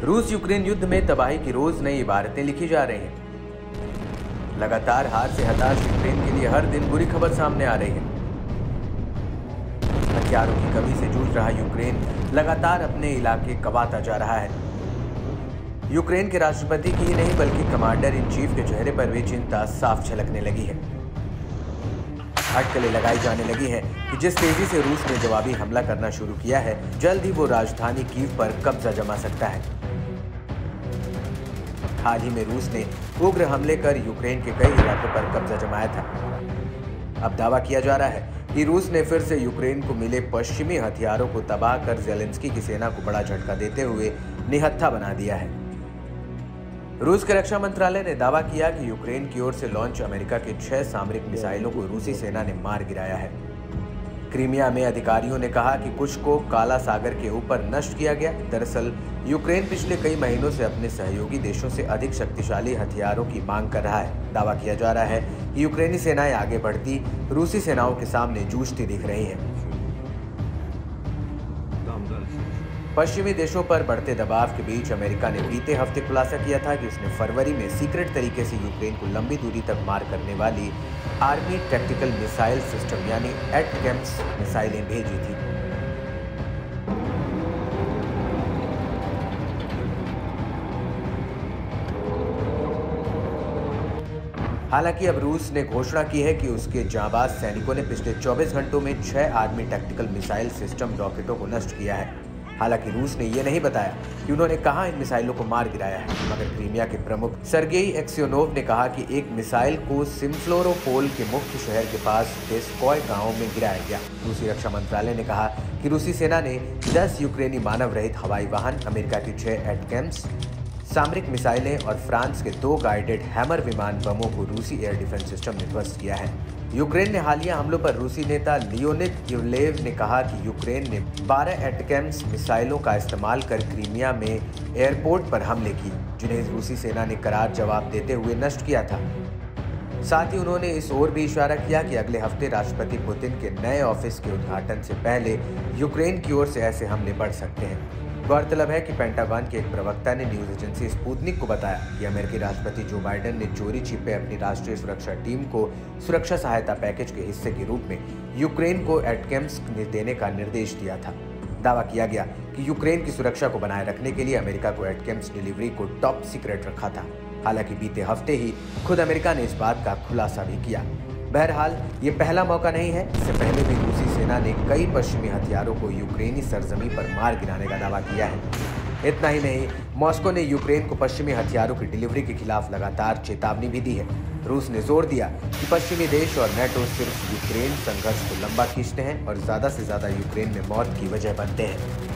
रूस यूक्रेन युद्ध में तबाही की रोज नई इबारतें लिखी जा रही हैं। लगातार हार से हताश यूक्रेन के लिए हर दिन बुरी खबर सामने आ रही है। हथियारों की कमी से जूझ रहा यूक्रेन लगातार अपने इलाके गंवाता जा रहा है। यूक्रेन के राष्ट्रपति की ही नहीं बल्कि कमांडर इन चीफ के चेहरे पर भी चिंता साफ झलकने लगी है। अटकलें लगाई जाने लगी हैं कि जिस तेजी से रूस ने जवाबी हमला करना शुरू किया है, जल्द ही वो राजधानी कीव पर कब्जा जमा सकता है। हाल ही में रूस ने उग्र हमले कर यूक्रेन के कई इलाकों पर कब्जा जमाया था। अब दावा किया जा रहा है कि रूस ने फिर से यूक्रेन को मिले पश्चिमी हथियारों को तबाह कर ज़ेलेंस्की की सेना को बड़ा झटका देते हुए निहत्था बना दिया है। रूस के रक्षा मंत्रालय ने दावा किया कि यूक्रेन की ओर से लॉन्च अमेरिका के 6 सामरिक मिसाइलों को रूसी सेना ने मार गिराया है। क्रीमिया में अधिकारियों ने कहा कि कुछ को काला सागर के ऊपर नष्ट किया गया। दरअसल यूक्रेन पिछले कई महीनों से अपने सहयोगी देशों से अधिक शक्तिशाली हथियारों की मांग कर रहा है। दावा किया जा रहा है कि यूक्रेनी सेनाएं आगे बढ़ती रूसी सेनाओं के सामने जूझती दिख रही हैं। पश्चिमी देशों पर बढ़ते दबाव के बीच अमेरिका ने बीते हफ्ते खुलासा किया था कि उसने फरवरी में सीक्रेट तरीके से यूक्रेन को लंबी दूरी तक मार करने वाली आर्मी टैक्टिकल मिसाइल सिस्टम यानी एटकेम्स मिसाइलें भेजी थी। हालांकि अब रूस ने घोषणा की है कि उसके जांबाज सैनिकों ने पिछले 24 घंटों में 6 आर्मी टैक्टिकल मिसाइल सिस्टम रॉकेटों को नष्ट किया है। हालांकि रूस ने यह नहीं बताया कि उन्होंने कहां इन मिसाइलों को मार गिराया है, मगर क्रीमिया के प्रमुख सर्गेई एक्सियोनोव ने कहा कि एक मिसाइल को सिम्फेरोपोल के मुख्य शहर के पास बेस्कोय गांव में गिराया गया। रूसी रक्षा मंत्रालय ने कहा कि रूसी सेना ने 10 यूक्रेनी मानव रहित हवाई वाहन, अमेरिका की 6 एटकेम्स सामरिक मिसाइलें और फ्रांस के 2 गाइडेड हैमर विमान बमों को रूसी एयर डिफेंस सिस्टम ने ध्वस्त किया है। यूक्रेन ने हालिया हमलों पर रूसी नेता लियोनिद इवलेव ने कहा कि यूक्रेन ने 12 एटकेम्स मिसाइलों का इस्तेमाल कर क्रीमिया में एयरपोर्ट पर हमले किए, जिन्हें रूसी सेना ने करार जवाब देते हुए नष्ट किया था। साथ ही उन्होंने इस ओर भी इशारा किया कि अगले हफ्ते राष्ट्रपति पुतिन के नए ऑफिस के उद्घाटन से पहले यूक्रेन की ओर से ऐसे हमले बढ़ सकते हैं। गौरतलब है कि पेंटागन के एक प्रवक्ता ने न्यूज एजेंसी स्पुतनिक को बताया कि अमेरिकी राष्ट्रपति जो बाइडेन ने चोरी छिपे अपनी राष्ट्रीय सुरक्षा टीम को सुरक्षा सहायता पैकेज के हिस्से के रूप में यूक्रेन को एटकेम्स देने का निर्देश दिया था। दावा किया गया कि यूक्रेन की सुरक्षा को बनाए रखने के लिए अमेरिका को एटकेम्स डिलीवरी को टॉप सीक्रेट रखा था। हालांकि बीते हफ्ते ही खुद अमेरिका ने इस बात का खुलासा भी किया। बहरहाल ये पहला मौका नहीं है। इससे पहले भी रूसी सेना ने कई पश्चिमी हथियारों को यूक्रेनी सरजमी पर मार गिराने का दावा किया है। इतना ही नहीं, मॉस्को ने यूक्रेन को पश्चिमी हथियारों की डिलीवरी के खिलाफ लगातार चेतावनी भी दी है। रूस ने जोर दिया कि पश्चिमी देश और नेटो सिर्फ यूक्रेन संघर्ष को लंबा खींचते हैं और ज्यादा से ज्यादा यूक्रेन में मौत की वजह बनते हैं।